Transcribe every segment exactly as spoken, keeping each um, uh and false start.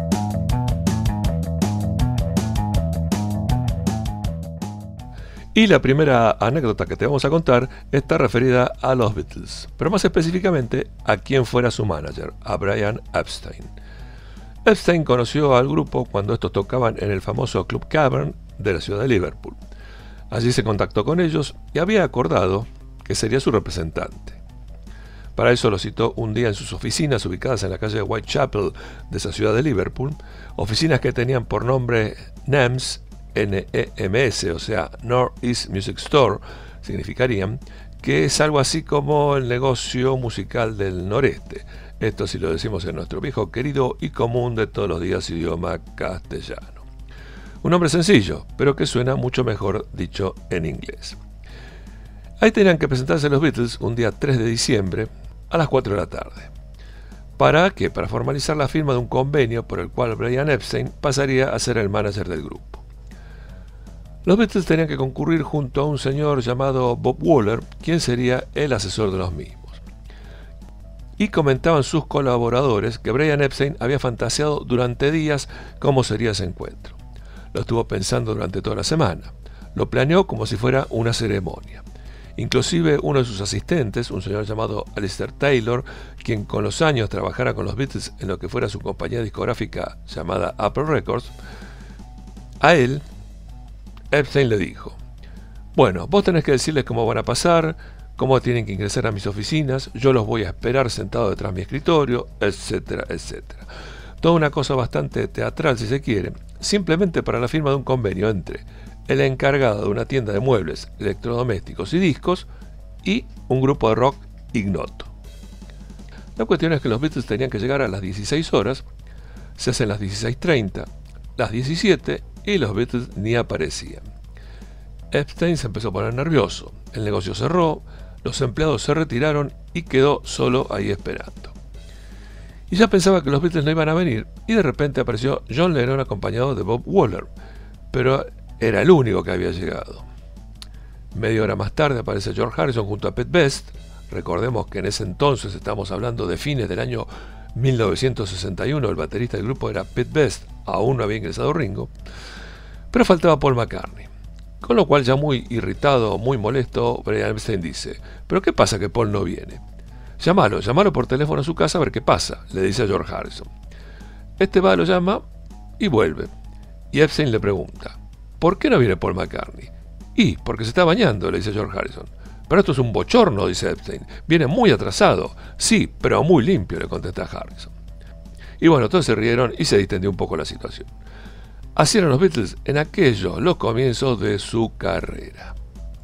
Y la primera anécdota que te vamos a contar está referida a los Beatles, pero más específicamente a quien fuera su manager, a Brian Epstein. Epstein conoció al grupo cuando estos tocaban en el famoso Club Cavern de la ciudad de Liverpool. Allí se contactó con ellos y había acordado que sería su representante. Para eso lo citó un día en sus oficinas ubicadas en la calle Whitechapel de esa ciudad de Liverpool, oficinas que tenían por nombre N E M S, N E M S, o sea, North East Music Store, significarían que es algo así como el negocio musical del noreste. Esto si lo decimos en nuestro viejo querido y común de todos los días idioma castellano. Un nombre sencillo, pero que suena mucho mejor dicho en inglés. Ahí tenían que presentarse los Beatles un día tres de diciembre a las cuatro de la tarde. ¿Para qué? Para formalizar la firma de un convenio por el cual Brian Epstein pasaría a ser el manager del grupo. Los Beatles tenían que concurrir junto a un señor llamado Bob Waller, quien sería el asesor de los mismos. Y comentaban sus colaboradores que Brian Epstein había fantaseado durante días cómo sería ese encuentro. Lo estuvo pensando durante toda la semana. Lo planeó como si fuera una ceremonia. Inclusive uno de sus asistentes, un señor llamado Alistair Taylor, quien con los años trabajara con los Beatles en lo que fuera su compañía discográfica llamada Apple Records, a él Epstein le dijo: bueno, vos tenés que decirles cómo van a pasar, cómo tienen que ingresar a mis oficinas, yo los voy a esperar sentado detrás de mi escritorio, etcétera, etcétera. Toda una cosa bastante teatral, si se quiere, simplemente para la firma de un convenio entre el encargado de una tienda de muebles, electrodomésticos y discos y un grupo de rock ignoto. La cuestión es que los Beatles tenían que llegar a las dieciséis horas, se hacen las dieciséis treinta, las diecisiete y los Beatles ni aparecían. Epstein se empezó a poner nervioso, el negocio cerró, los empleados se retiraron y quedó solo ahí esperando. Y ya pensaba que los Beatles no iban a venir y de repente apareció John Lennon acompañado de Bob Waller, pero era el único que había llegado. Media hora más tarde aparece George Harrison junto a Pete Best. Recordemos que en ese entonces estamos hablando de fines del año mil novecientos sesenta y uno, el baterista del grupo era Pete Best, aún no había ingresado Ringo, pero faltaba Paul McCartney. Con lo cual, ya muy irritado, muy molesto, Brian Epstein dice: ¿pero qué pasa que Paul no viene? Llámalo, llámalo por teléfono a su casa a ver qué pasa, le dice a George Harrison. Este va, lo llama y vuelve. Y Epstein le pregunta: ¿por qué no viene Paul McCartney? Y, porque se está bañando, le dice George Harrison. Pero esto es un bochorno, dice Epstein. Viene muy atrasado. Sí, pero muy limpio, le contesta Harrison. Y bueno, todos se rieron y se distendió un poco la situación. Así eran los Beatles en aquellos, los comienzos de su carrera.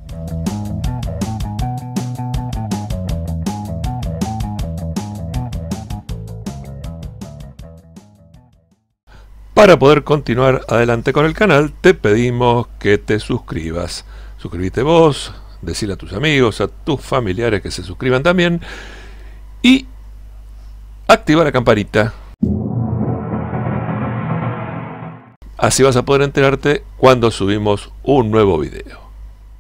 Para poder continuar adelante con el canal, te pedimos que te suscribas. Suscríbete vos, decile a tus amigos, a tus familiares que se suscriban también y activa la campanita. Así vas a poder enterarte cuando subimos un nuevo video.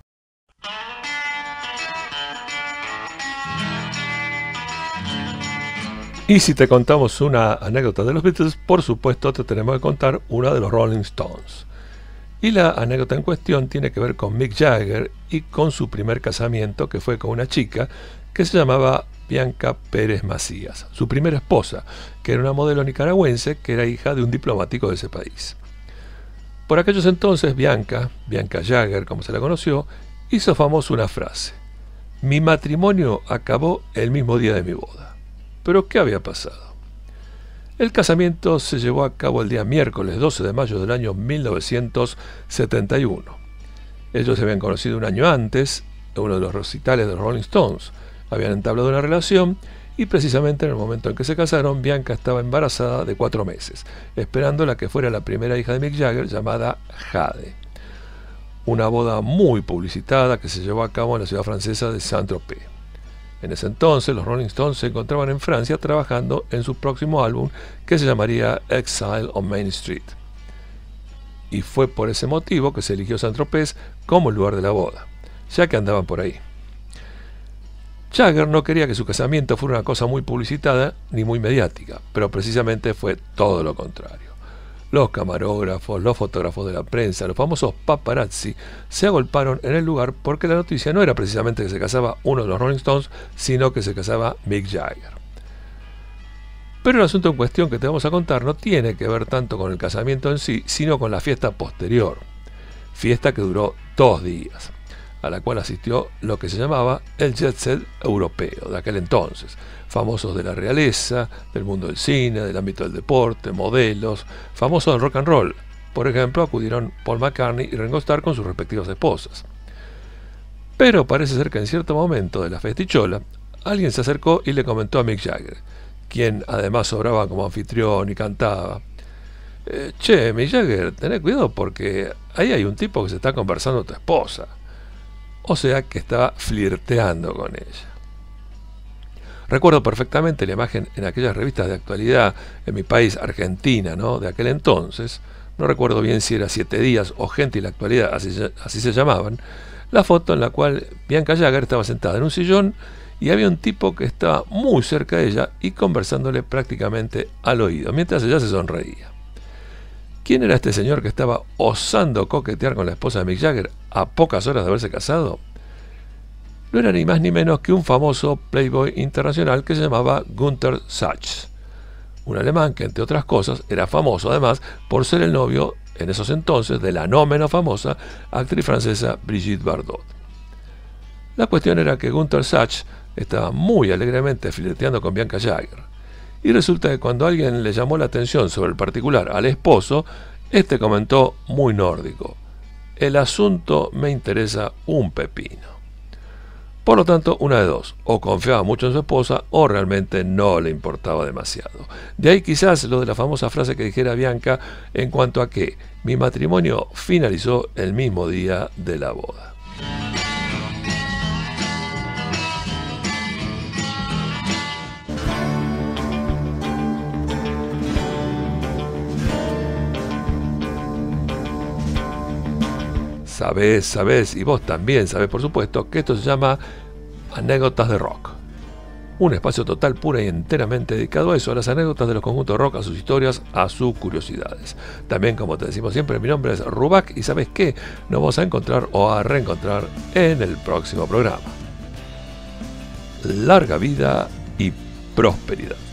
Y si te contamos una anécdota de los Beatles, por supuesto te tenemos que contar una de los Rolling Stones. Y la anécdota en cuestión tiene que ver con Mick Jagger y con su primer casamiento, que fue con una chica que se llamaba Bianca Pérez Macías, su primera esposa, que era una modelo nicaragüense que era hija de un diplomático de ese país. Por aquellos entonces, Bianca, Bianca Jagger, como se la conoció, hizo famosa una frase: mi matrimonio acabó el mismo día de mi boda. ¿Pero qué había pasado? El casamiento se llevó a cabo el día miércoles doce de mayo del año mil novecientos setenta y uno. Ellos se habían conocido un año antes, en uno de los recitales de los Rolling Stones. Habían entablado una relación y precisamente en el momento en que se casaron, Bianca estaba embarazada de cuatro meses, esperando la que fuera la primera hija de Mick Jagger, llamada Jade. Una boda muy publicitada que se llevó a cabo en la ciudad francesa de Saint-Tropez. En ese entonces, los Rolling Stones se encontraban en Francia trabajando en su próximo álbum, que se llamaría Exile on Main Street. Y fue por ese motivo que se eligió Saint-Tropez como el lugar de la boda, ya que andaban por ahí. Jagger no quería que su casamiento fuera una cosa muy publicitada ni muy mediática, pero precisamente fue todo lo contrario. Los camarógrafos, los fotógrafos de la prensa, los famosos paparazzi se agolparon en el lugar porque la noticia no era precisamente que se casaba uno de los Rolling Stones, sino que se casaba Mick Jagger. Pero el asunto en cuestión que te vamos a contar no tiene que ver tanto con el casamiento en sí, sino con la fiesta posterior. Fiesta que duró dos días, a la cual asistió lo que se llamaba el jet set europeo de aquel entonces. Famosos de la realeza, del mundo del cine, del ámbito del deporte, modelos, famosos del rock and roll. Por ejemplo, acudieron Paul McCartney y Ringo Starr con sus respectivas esposas. Pero parece ser que en cierto momento de la festichola, alguien se acercó y le comentó a Mick Jagger, quien además sobraba como anfitrión y cantaba: eh, Che, Mick Jagger, tené cuidado porque ahí hay un tipo que se está conversando con tu esposa. O sea que estaba flirteando con ella. Recuerdo perfectamente la imagen en aquellas revistas de actualidad en mi país, Argentina, ¿no?, de aquel entonces. No recuerdo bien si era Siete Días o Gente y la Actualidad, así, así se llamaban. La foto en la cual Bianca Jagger estaba sentada en un sillón y había un tipo que estaba muy cerca de ella y conversándole prácticamente al oído, mientras ella se sonreía. ¿Quién era este señor que estaba osando coquetear con la esposa de Mick Jagger a pocas horas de haberse casado? No era ni más ni menos que un famoso playboy internacional que se llamaba Günther Sachs, un alemán que, entre otras cosas, era famoso además por ser el novio, en esos entonces, de la no menos famosa actriz francesa Brigitte Bardot. La cuestión era que Günther Sachs estaba muy alegremente flirteando con Bianca Jagger, y resulta que cuando alguien le llamó la atención sobre el particular al esposo, este comentó muy nórdico: el asunto me interesa un pepino. Por lo tanto, una de dos: o confiaba mucho en su esposa o realmente no le importaba demasiado. De ahí quizás lo de la famosa frase que dijera Bianca en cuanto a que mi matrimonio finalizó el mismo día de la boda. Sabés, sabés, y vos también sabés, por supuesto, que esto se llama Anécdotas de Rock. Un espacio total, pura y enteramente dedicado a eso, a las anécdotas de los conjuntos rock, a sus historias, a sus curiosidades. También, como te decimos siempre, mi nombre es Rubac y ¿sabés qué? Nos vamos a encontrar o a reencontrar en el próximo programa. Larga vida y prosperidad.